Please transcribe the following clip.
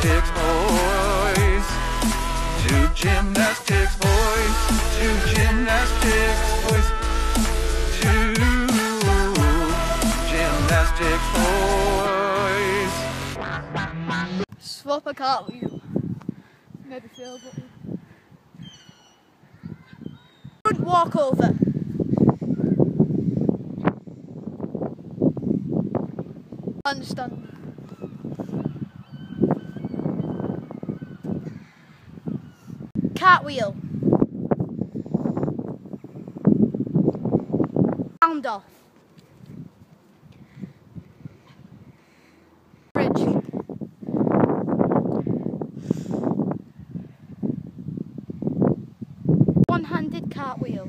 gymnastics, boys. To gymnastics, boys. To gymnastics, boys. To gymnastics, boys. Swap a cartwheel. Maybe fail button. Front walk over. Handstand. Cartwheel. Round off. Bridge. One-handed cartwheel.